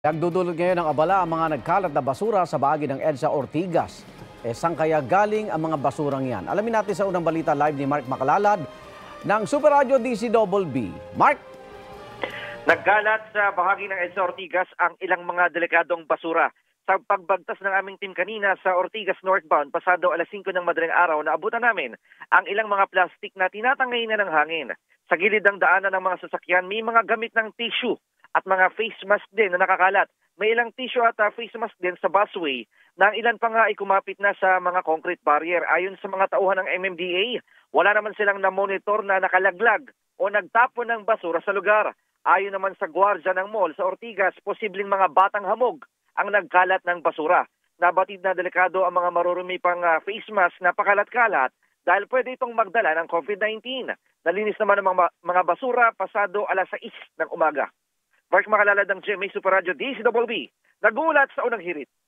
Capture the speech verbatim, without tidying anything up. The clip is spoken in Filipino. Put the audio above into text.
Nagdudulot ngayon ng abala ang mga nagkalat na basura sa bahagi ng EDSA-Ortigas. Eh, saan kaya galing ang mga basurang yan? Alamin natin sa unang balita live ni Mark Makalalad ng Super Radio D C B B. Mark! Nagkalat sa bahagi ng EDSA-Ortigas ang ilang mga delikadong basura. Sa pagbagtas ng aming team kanina sa Ortigas northbound, pasado alas singko ng madaling araw, naabutan namin ang ilang mga plastik na tinatangay na ng hangin. Sa gilid ng daanan ng mga sasakyan, may mga gamit ng tissue at mga face mask din na nakakalat. May ilang tissue at uh, face mask din sa busway na ang ilan pa nga ay kumapit na sa mga concrete barrier. Ayon sa mga tauhan ng M M D A, wala naman silang na-monitor na nakalaglag o nagtapon ng basura sa lugar. Ayon naman sa gwardya ng mall sa Ortigas, posibleng mga batang hamog ang nagkalat ng basura. Nabatid na delikado ang mga marurumi pang uh, face mask na pakalat-kalat dahil pwede itong magdala ng COVID nineteen. Nalinis naman ang mga, mga basura pasado alas sais ng umaga. Mark Makalalad ng G M A Super Radio D C B B, nagulat sa unang hirit.